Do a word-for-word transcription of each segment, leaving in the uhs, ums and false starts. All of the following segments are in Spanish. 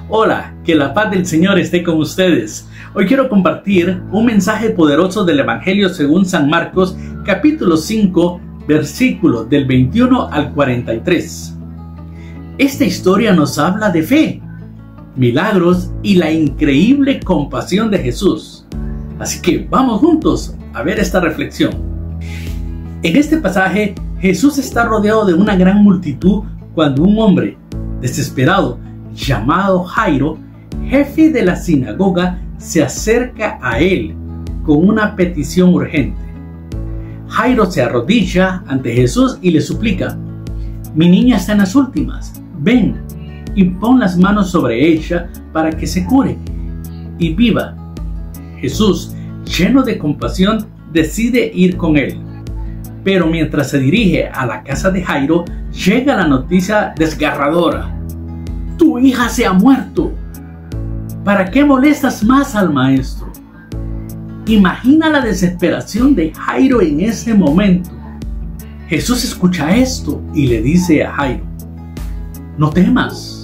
Hola, que la paz del Señor esté con ustedes. Hoy quiero compartir un mensaje poderoso del Evangelio según San Marcos, capítulo cinco, versículos del veintiuno al cuarenta y tres. Esta historia nos habla de fe, milagros y la increíble compasión de Jesús. Así que vamos juntos a ver esta reflexión. En este pasaje, Jesús está rodeado de una gran multitud cuando un hombre desesperado llamado Jairo, jefe de la sinagoga, se acerca a él con una petición urgente. Jairo se arrodilla ante Jesús y le suplica: mi niña está en las últimas, ven y pon las manos sobre ella para que se cure y viva. Jesús, lleno de compasión, decide ir con él. Pero mientras se dirige a la casa de Jairo, llega la noticia desgarradora: tu hija se ha muerto. ¿Para qué molestas más al maestro? Imagina la desesperación de Jairo en ese momento. Jesús escucha esto y le dice a Jairo: no temas,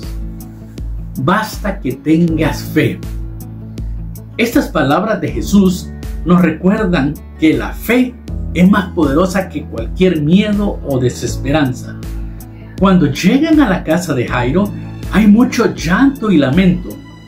basta que tengas fe. Estas palabras de Jesús nos recuerdan que la fe es más poderosa que cualquier miedo o desesperanza. Cuando llegan a la casa de Jairo, hay mucho llanto y lamento.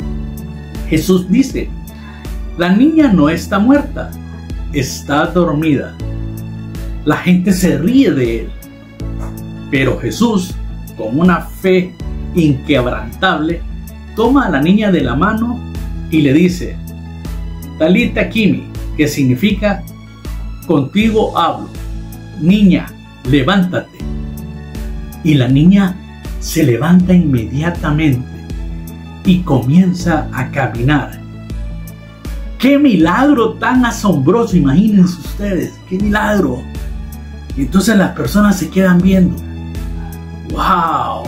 Jesús dice: la niña no está muerta, está dormida. La gente se ríe de él. Pero Jesús, con una fe inquebrantable, toma a la niña de la mano y le dice: Talita Kimi, que significa contigo hablo, niña, levántate. Y la niña se levanta inmediatamente y comienza a caminar. ¡Qué milagro tan asombroso! Imagínense ustedes, ¡qué milagro! Y entonces las personas se quedan viendo. ¡Wow!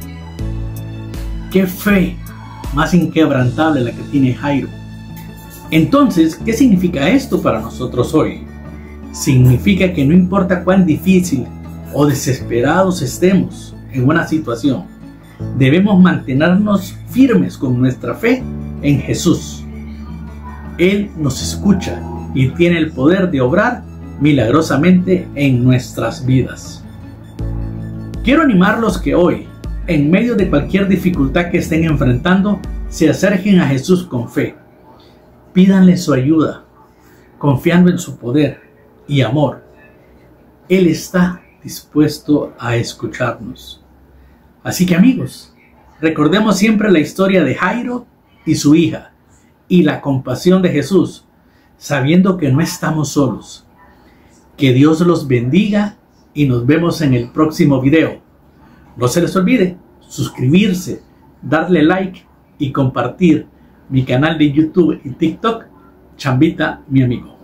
¡Qué fe más inquebrantable la que tiene Jairo! Entonces, ¿qué significa esto para nosotros hoy? Significa que no importa cuán difícil o desesperados estemos en una situación, debemos mantenernos firmes con nuestra fe en Jesús. Él nos escucha y tiene el poder de obrar milagrosamente en nuestras vidas. Quiero animarlos que hoy, en medio de cualquier dificultad que estén enfrentando, se acerquen a Jesús con fe. Pídanle su ayuda, confiando en su poder y amor. Él está dispuesto a escucharnos. Así que amigos, recordemos siempre la historia de Jairo y su hija y la compasión de Jesús, sabiendo que no estamos solos. Que Dios los bendiga y nos vemos en el próximo video. No se les olvide suscribirse, darle like y compartir mi canal de YouTube y TikTok, Chambita, mi amigo.